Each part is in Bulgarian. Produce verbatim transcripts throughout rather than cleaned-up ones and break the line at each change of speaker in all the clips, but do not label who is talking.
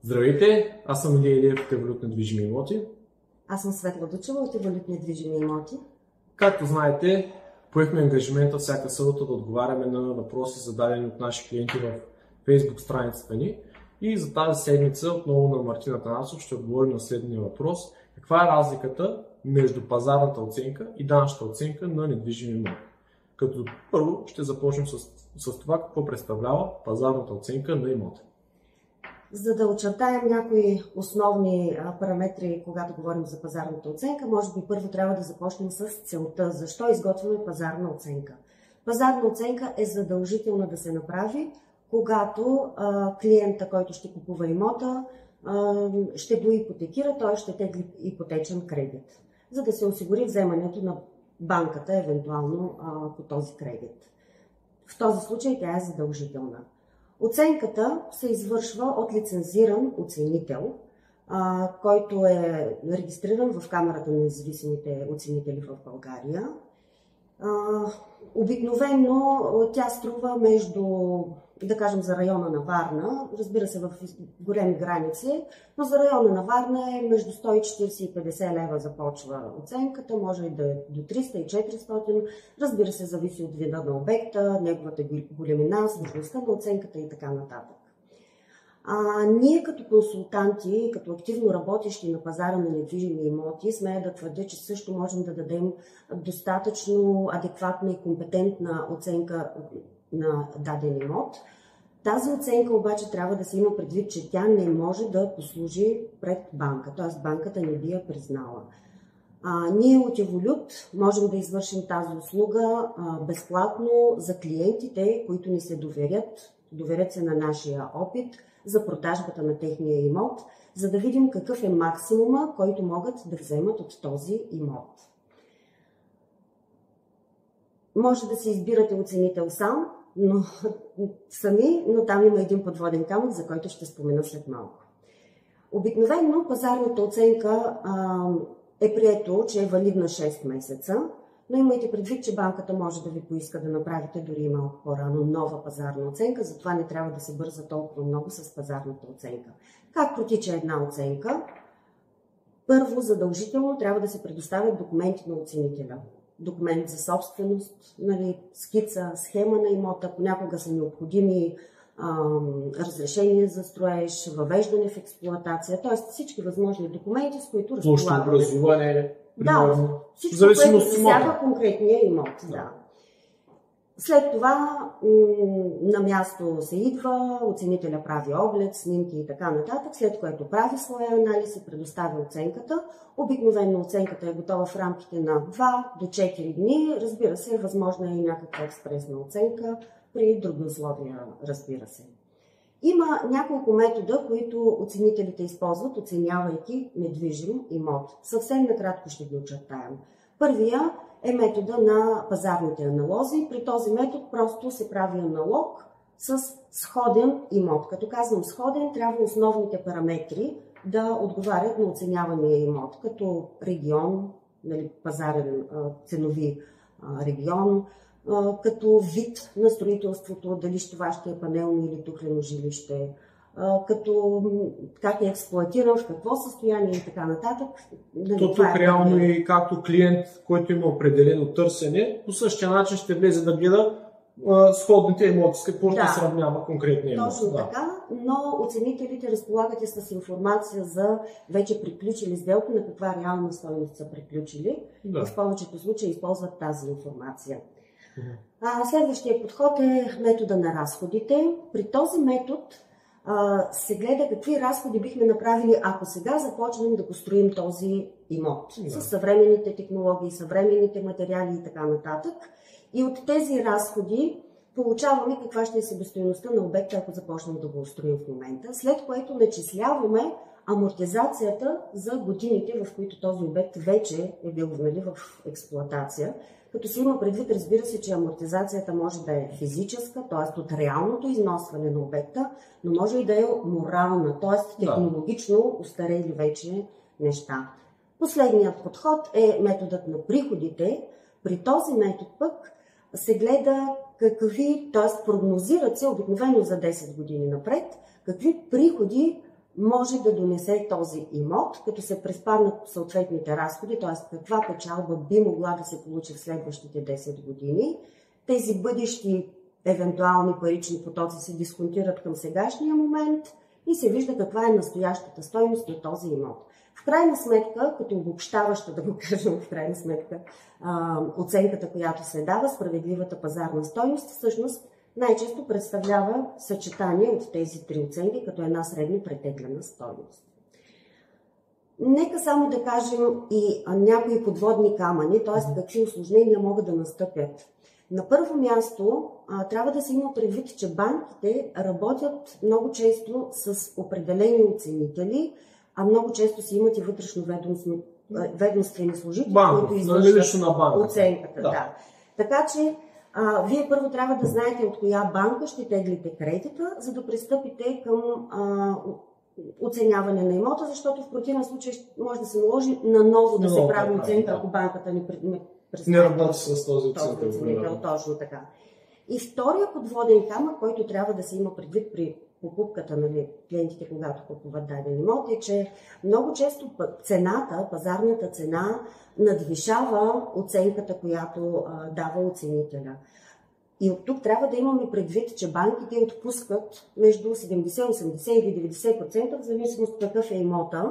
Здравейте, аз съм Илия Илиев от Еволют недвижими имоти.
Аз съм Светла Дучева от Еволют недвижими имоти.
Както знаете, поехме ангажимента всяка събота да отговаряме на въпроси, зададени от наши клиенти в Facebook страницата ни. И за тази седмица отново на Мартин Атанасов ще отговорим на следния въпрос. Каква е разликата между пазарната оценка и данъчната оценка на недвижими имоти? Като първо ще започнем с, с това какво представлява пазарната оценка на имота.
За да очертаем някои основни параметри, когато говорим за пазарната оценка, може би първо трябва да започнем с целта. Защо изготвяме пазарна оценка? Пазарна оценка е задължителна да се направи, когато а, клиента, който ще купува имота, а, ще го ипотекира, той ще тегли ипотечен кредит, за да се осигури вземането на банката, евентуално а, по този кредит. В този случай тя е задължителна. Оценката се извършва от лицензиран оценител, а, който е регистриран в Камарата на независимите оценители в България. А, обикновено тя струва между, да кажем за района на Варна, разбира се в големи граници, но за района на Варна е между сто и четиридесет и петдесет лева започва оценката, може и да е до триста и четиристотин, разбира се зависи от вида на обекта, неговата големина, сложността на оценката и така нататък. А, ние като консултанти, като активно работещи на пазара на недвижими имоти, смея да твърдя, че също можем да дадем достатъчно адекватна и компетентна оценка на даден имот. Тази оценка обаче трябва да се има предвид, че тя не може да послужи пред банка, т.е. банката не би я признала. А, ние от Еволют можем да извършим тази услуга а, безплатно за клиентите, които ни се доверят, доверят се на нашия опит за продажбата на техния имот, за да видим какъв е максимума, който могат да вземат от този имот. Може да се избирате оценител сам, но, сами, но там има един подводен камък, за който ще спомена след малко. Обикновено пазарната оценка а, е прието, че е валидна шест месеца, но имайте предвид, че банката може да ви поиска да направите дори и малко по-рано нова пазарна оценка, затова не трябва да се бърза толкова много с пазарната оценка. Как протича една оценка? Първо, задължително трябва да се предоставят документи на оценителя. Документ за собственост, нали, скица, схема на имота, понякога са необходими ам, разрешения за строеж, въвеждане в експлоатация, т.е. всички възможни документи, с които разполагаме.
Образуване,
да, всичко, което засяга конкретния имот. Да. След това на място се идва, оценителя прави оглед, снимки и така нататък, след което прави своя анализ и предоставя оценката. Обикновено оценката е готова в рамките на два до четири дни. Разбира се, възможна е и някаква експресна оценка при други условия, разбира се. Има няколко метода, които оценителите използват, оценявайки недвижим имот. Съвсем накратко ще ги очертаем. Първия е метода на пазарните аналози. При този метод просто се прави аналог с сходен имот. Като казвам сходен, трябва основните параметри да отговарят на оценявания имот, като регион, нали, пазарен ценови регион, като вид на строителството, дали това ще е панелно или тухлено жилище, като как е експлоатиран, в какво състояние и така нататък.
То тук е реално и както клиент, който има определено търсене, по същия начин ще влезе да гледа а, сходните имоти, с какво да, ще сравнява конкретния имот.
Точно да. Така, но оценителите разполагат и с информация за вече приключили сделки, на каква реална стойност са приключили. Да. В повечето случаи използват тази информация. А, следващия подход е метода на разходите. При този метод а, се гледа какви разходи бихме направили, ако сега започнем да построим този имот. Да. С съвременните технологии, съвременните материали и така нататък. И от тези разходи получаваме каква ще е себестойността на обекта, ако започнем да го строим в момента, след което начисляваме амортизацията за годините, в които този обект вече е бил, нали, в експлоатация. Като се има предвид, разбира се, че амортизацията може да е физическа, т.е. от реалното износване на обекта, но може и да е морална, т.е. технологично устарели вече неща. Последният подход е методът на приходите. При този метод пък се гледа какви, т.е. прогнозират се обикновено за десет години напред, какви приходи може да донесе този имот, като се приспаднат съответните разходи, т.е. каква печалба би могла да се получи в следващите десет години. Тези бъдещи евентуални парични потоци се дисконтират към сегашния момент и се вижда каква е настоящата стойност на този имот. В крайна сметка, като обобщаваща, да го кажем в крайна сметка, оценката, която се дава, справедливата пазарна стойност, всъщност най-често представлява съчетание от тези три оценки като една средно претеглена стойност. Нека само да кажем и някои подводни камъни, т.е. какви усложнения могат да настъпят. На първо място трябва да се има предвид, че банките работят много често с определени оценители, а много често си имат и вътрешно-ведомствени служители,
Банков,
които извършват
на
оценката.
Да.
Да. Така че а, вие първо трябва да знаете от коя банка ще теглите кредита, за да пристъпите към а, оценяване на имота, защото в противен случай може да се наложи наново да се прави оценка, ако банката не, не
не работи с този оценител.
Точно така. И втория подводен камък, който трябва да се има предвид при покупката на клиентите, когато купуват даден имот, е, че много често цената, пазарната цена надвишава оценката, която а, дава оценителя. И от тук трябва да имаме предвид, че банките отпускат между седемдесет, осемдесет или деветдесет процента, в зависимост от какъв е имота,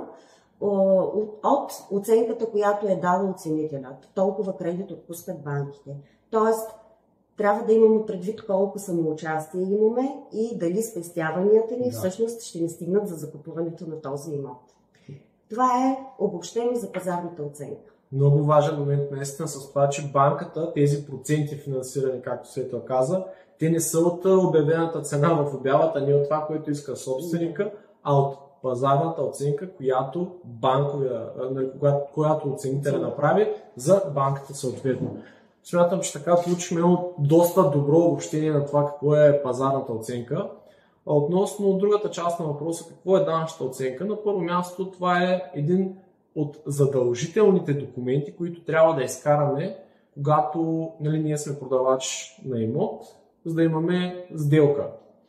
от оценката, която е дала оценителят. Толкова кредит отпускат банките. Тоест, трябва да имаме предвид колко самоучастие имаме и дали спестяванията ни да. всъщност ще ни стигнат за закупуването на този имот. Това е обобщено за пазарната оценка.
Много важен момент наистина с това, че банката, тези проценти финансирани, както Светла каза, те не са от обявената цена в обявата, не от това, което иска собственика, а от пазарната оценка, която, банковия, която, която оценителя направи за банката съответно. Смятам, че така получихме едно доста добро обобщение на това какво е пазарната оценка. Относно другата част на въпроса, какво е данъчната оценка, на първо място това е един от задължителните документи, които трябва да изкараме, когато нали, ние сме продавач на имот, за да имаме сделка.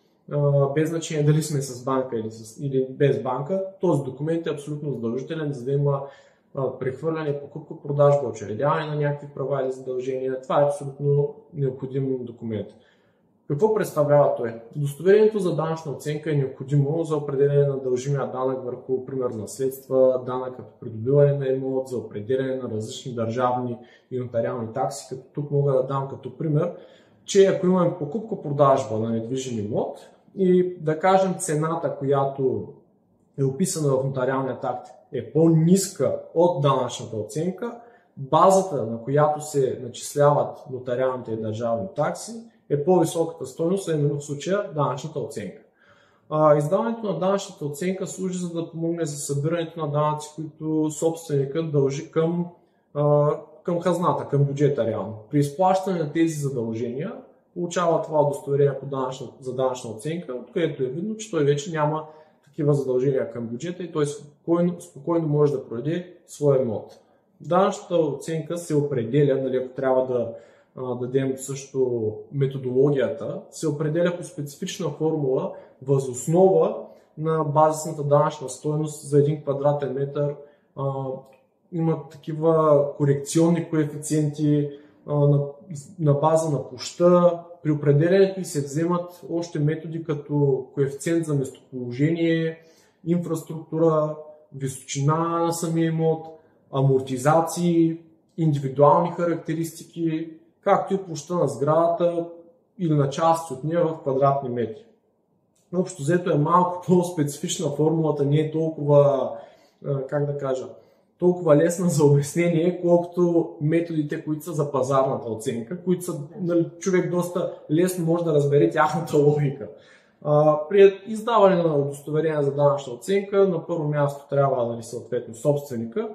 Без значение дали сме с банка или, с, или без банка, този документ е абсолютно задължителен, за да има прехвърляне, покупка, продажба, учредяване на някакви права или задължения. Това е абсолютно необходим документ. Какво представлява той? Удостоверението за данъчна оценка е необходимо за определение на дължимия данък върху, примерно, наследства, данък като придобиване на имот, за определение на различни държавни и нотариални такси, като тук мога да дам като пример, че ако имаме покупка-продажба на недвижим имот и да кажем цената, която е описана в нотариалния акт, е по-ниска от данъчната оценка, базата, на която се начисляват нотариалните и държавни такси, е по-високата стойност, а именно в случая данъчната оценка. А, издаването на данъчната оценка служи за да помогне за събирането на данъци, които собственикът дължи към, а, към хазната, към бюджета реално. При изплащане на тези задължения получава това удостоверение по данъчна, за данъчна оценка, откъдето е видно, че той вече няма такива задължения към бюджета и той спокойно, спокойно може да продаде своя имот. Данъчната оценка се определя, нали, ако трябва да а, дадем също методологията, се определя по специфична формула въз основа на базисната данъчна стойност за един квадратен метър. А, има такива корекционни коефициенти а, на, на база на площта. При определението и се вземат още методи като коефициент за местоположение, инфраструктура, височина на самия имот, амортизации, индивидуални характеристики, както и площта на сградата или на част от нея в квадратни метри. Общо взето е малко по-специфична формулата, не е толкова, как да кажа, толкова лесна за обяснение, колкото методите, които са за пазарната оценка, които са, нали, човек доста лесно може да разбере тяхната логика. А, при издаване на удостоверение за данъчна оценка, на първо място трябва, нали, съответно собственика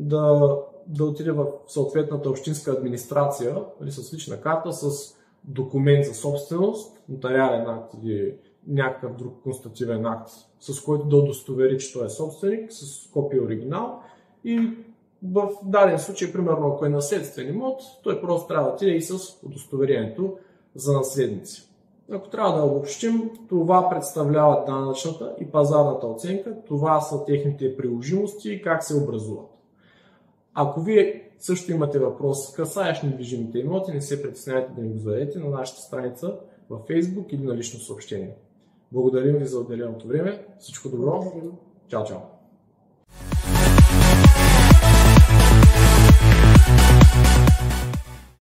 да, да отиде в съответната общинска администрация, нали, с лична карта, с документ за собственост, нотариален акт или някакъв друг констативен акт, с който да удостовери, че той е собственик, с копия оригинал. И в даден случай, примерно ако е наследствен имот, той просто трябва да отиде и с удостоверението за наследници. Ако трябва да обобщим, това представляват данъчната и пазарната оценка, това са техните приложимости и как се образуват. Ако вие също имате въпрос касаещ недвижимите имоти, не се притеснявайте да ни го зададете на нашата страница във Facebook или на лично съобщение. Благодарим ви за отделеното време. Всичко добро.
Благодарим.
Чао, чао.